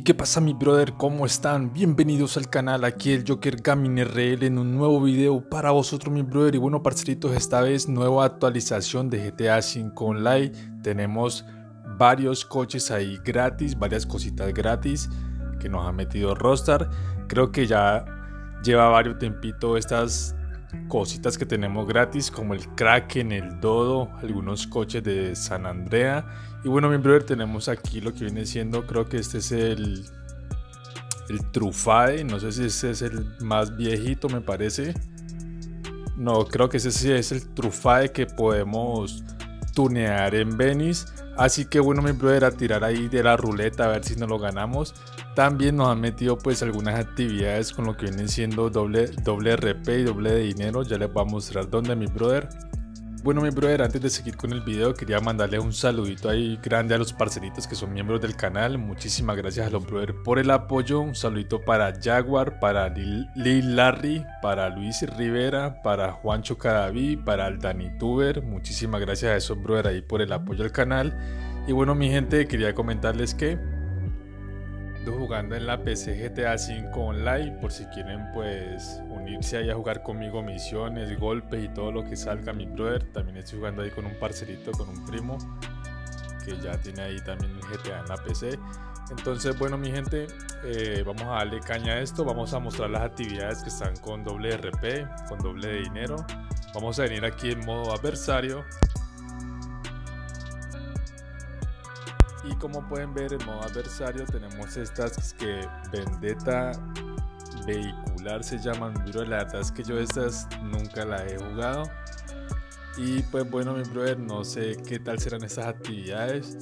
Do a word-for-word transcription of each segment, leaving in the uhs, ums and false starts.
¿Y qué pasa, mi brother? ¿Cómo están? Bienvenidos al canal, aquí el Joker Gaming R L en un nuevo video para vosotros, mi brother. Y bueno, parceritos, esta vez nueva actualización de G T A cinco Online. Tenemos varios coches ahí gratis, varias cositas gratis que nos ha metido Rockstar. Creo que ya lleva varios tiempito estas cositas que tenemos gratis, como el Kraken, el Dodo, algunos coches de San Andrea. Y bueno, mi brother, tenemos aquí lo que viene siendo, creo que este es el el Truffade, no sé si ese es el más viejito, me parece. No, creo que ese sí es el Truffade que podemos tunear en Venice. Así que bueno, mi brother, a tirar ahí de la ruleta a ver si nos lo ganamos. También nos han metido pues algunas actividades con lo que vienen siendo doble, doble R P y doble de dinero. Ya les voy a mostrar dónde, mi brother. Bueno, mi brother, antes de seguir con el video, quería mandarle un saludito ahí grande a los parceritos que son miembros del canal. Muchísimas gracias a los brother por el apoyo. Un saludito para Jaguar, para Lil, Lil Larry, para Luis Rivera, para Juancho Cadaví, para el Danituber. Muchísimas gracias a esos brother ahí por el apoyo al canal. Y bueno, mi gente, quería comentarles que ando jugando en la P C G T A cinco Online, por si quieren pues unirse ahí a jugar conmigo misiones, golpes y todo lo que salga, mi brother. También estoy jugando ahí con un parcerito, con un primo que ya tiene ahí también el G T A en la P C. Entonces bueno, mi gente, eh, vamos a darle caña a esto. Vamos a mostrar las actividades que están con doble R P, con doble de dinero. Vamos a venir aquí en modo adversario. Y como pueden ver, en modo adversario tenemos estas que Vendetta Vehicular se llaman, bro. La verdad es que yo estas nunca las he jugado. Y pues bueno, mi brother, no sé qué tal serán estas actividades.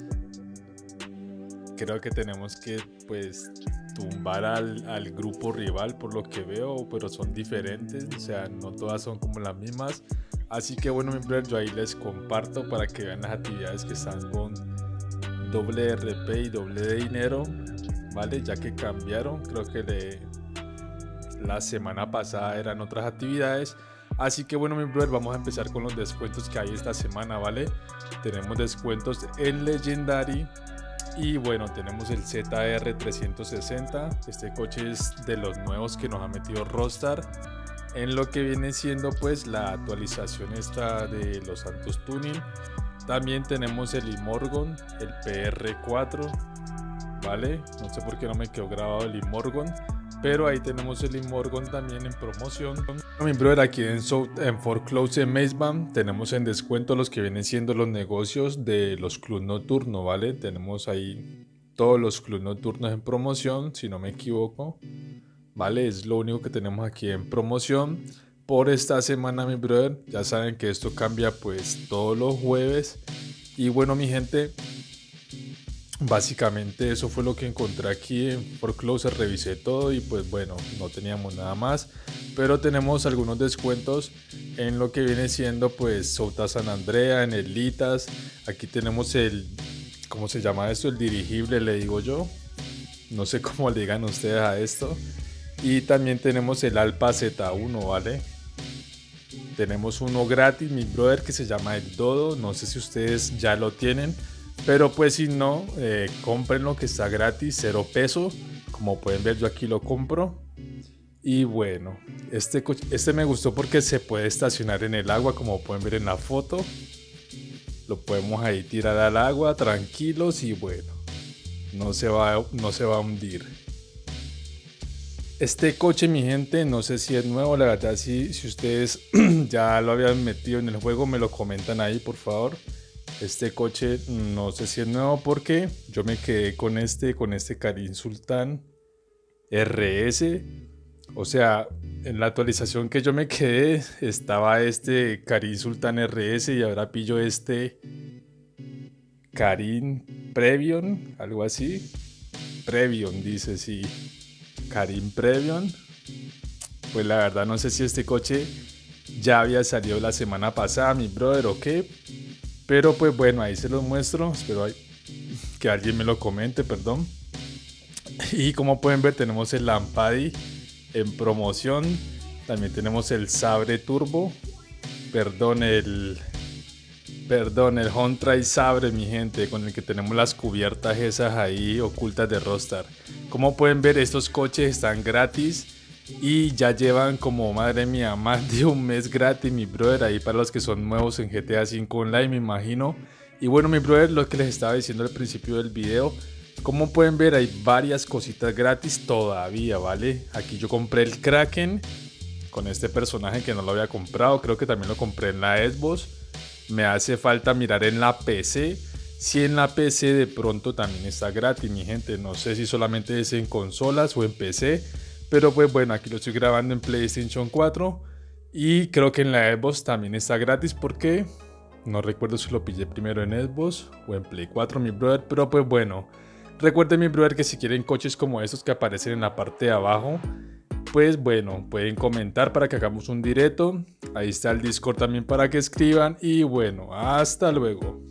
Creo que tenemos que pues tumbar al, al grupo rival por lo que veo, pero son diferentes, o sea, no todas son como las mismas. Así que bueno, mi brother, yo ahí les comparto para que vean las actividades que están con doble R P y doble de dinero, vale, ya que cambiaron. Creo que de la semana pasada eran otras actividades. Así que bueno, mi brother, vamos a empezar con los descuentos que hay esta semana, vale. Tenemos descuentos en Legendary y bueno, tenemos el Z R trescientos sesenta. Este coche es de los nuevos que nos ha metido Rockstar en lo que viene siendo pues la actualización esta de los Santos Tuning. También tenemos el Imorgon, el P R cuatro, ¿vale? No sé por qué no me quedó grabado el Imorgon, pero ahí tenemos el Imorgon también en promoción. Mi brother, aquí en, South, en Foreclose en Mazebank tenemos en descuento los que vienen siendo los negocios de los clubs nocturnos, ¿vale? Tenemos ahí todos los clubs nocturnos en promoción, si no me equivoco, ¿vale? Es lo único que tenemos aquí en promoción por esta semana, mi brother. Ya saben que esto cambia pues todos los jueves. Y bueno, mi gente, básicamente eso fue lo que encontré aquí en Foreclose. Revisé todo y pues bueno, no teníamos nada más, pero tenemos algunos descuentos en lo que viene siendo pues Souta San Andrea, en el Litas. Aquí tenemos el, ¿cómo se llama esto? El dirigible, le digo yo, no sé cómo le digan ustedes a esto. Y también tenemos el Alpa Z uno, ¿vale? Tenemos uno gratis, mi brother, que se llama el Dodo. No sé si ustedes ya lo tienen, pero pues si no, eh, cómprenlo, que está gratis, cero peso. Como pueden ver, yo aquí lo compro. Y bueno, este, este me gustó porque se puede estacionar en el agua, como pueden ver en la foto. Lo podemos ahí tirar al agua tranquilos y bueno, no se va, no se va a hundir. Este coche, mi gente, no sé si es nuevo, la verdad, si, si ustedes ya lo habían metido en el juego, me lo comentan ahí, por favor. Este coche no sé si es nuevo porque yo me quedé con este, con este Karim Sultan R S. O sea, en la actualización que yo me quedé estaba este Karim Sultan R S y ahora pillo este Karim Previon, algo así. Previon dice, sí. Karim Previon. Pues la verdad no sé si este coche ya había salido la semana pasada, mi brother, o qué, pero pues bueno, ahí se los muestro. Espero que alguien me lo comente, perdón. Y como pueden ver, tenemos el Lampadi en promoción. También tenemos el Sabre Turbo, perdón, el Perdón, el Hontra y Sabre, mi gente, con el que tenemos las cubiertas esas ahí ocultas de Rockstar. Como pueden ver, estos coches están gratis y ya llevan como, madre mía, más de un mes gratis, mi brother, ahí para los que son nuevos en G T A cinco Online, me imagino. Y bueno, mi brother, lo que les estaba diciendo al principio del video, como pueden ver, hay varias cositas gratis todavía, ¿vale? Aquí yo compré el Kraken con este personaje que no lo había comprado, creo que también lo compré en la Xbox. Me hace falta mirar en la P C, si en la P C de pronto también está gratis, mi gente. No sé si solamente es en consolas o en P C, pero pues bueno, aquí lo estoy grabando en PlayStation cuatro y creo que en la Xbox también está gratis porque no recuerdo si lo pillé primero en Xbox o en Play cuatro, mi brother, pero pues bueno. Recuerden, mi brother, que si quieren coches como estos que aparecen en la parte de abajo, pues bueno, pueden comentar para que hagamos un directo. Ahí está el Discord también para que escriban y bueno, hasta luego.